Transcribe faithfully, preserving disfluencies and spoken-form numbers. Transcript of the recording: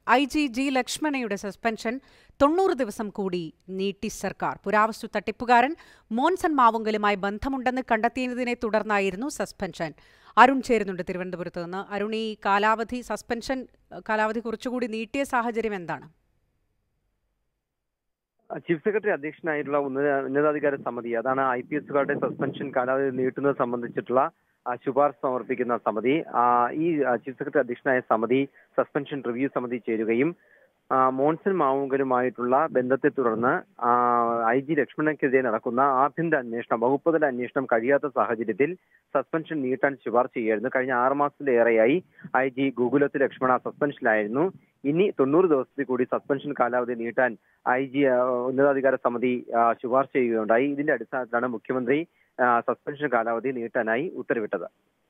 I G G ലക്ഷ്മണയുടെ suspension തൊണ്ണൂറ് ദിവസം കൂടി നീട്ടി സർക്കാർ. പുരാവസ്തു തട്ടിപ്പുകാരൻ മോൻസൺ മാവുങ്കലുമായി ബന്ധമുണ്ടെന്ന് കണ്ടെത്തിയതിനെ തുടർന്നായിരുന്നു സസ്പെൻഷൻ. അരുൺ ചേരുന്നുണ്ട് തിരുവനന്തപുരത്ത് നിന്ന്. അരുൺ, ഈ കാലാവധി സസ്പെൻഷൻ കാലാവധി കുറച്ചുകൂടി നീട്ടിയ സാഹചര്യം എന്താണ്? ചീഫ് സെക്രട്ടറി അധ്യക്ഷനായിട്ടുള്ള ഉന്നത ഉന്നതാധികാര സമിതി, അതാണ് ഐ പി എസുകാരുടെ സസ്പെൻഷൻ കാലാവധി നീട്ടുന്നത് സംബന്ധിച്ചിട്ടുള്ള ശുപാർശ സമർപ്പിക്കുന്ന സമിതി. ഈ ചീഫ് സെക്രട്ടറി അധ്യക്ഷനായ സമിതി സസ്പെൻഷൻ റിവ്യൂ സമിതി ചേരുകയും മോൻസൺ മാവുങ്കലുമായിട്ടുള്ള ബന്ധത്തെ തുടർന്ന് ഐ ജി ലക്ഷ്മണനെതിരെ നടക്കുന്ന ആഭ്യന്തര അന്വേഷണം, വകുപ്പുതല അന്വേഷണം കഴിയാത്ത സാഹചര്യത്തിൽ സസ്പെൻഷൻ നീട്ടാൻ ശുപാർശ ചെയ്യായിരുന്നു. കഴിഞ്ഞ ആറ് മാസത്തിലേറെയായി ഐ ജി ഗോകുലത്ത് ലക്ഷ്മണ സസ്പെൻഷനിലായിരുന്നു. ഇനി തൊണ്ണൂറ് ദിവസത്തിൽ കൂടി സസ്പെൻഷൻ കാലാവധി നീട്ടാൻ ഐ ജി ഉന്നതാധികാര സമിതി ശുപാർശ ചെയ്യുകയുണ്ടായി. ഇതിന്റെ അടിസ്ഥാനത്തിലാണ് മുഖ്യമന്ത്രി സസ്പെൻഷൻ കാലാവധി നീട്ടാനായി ഉത്തരവിട്ടത്.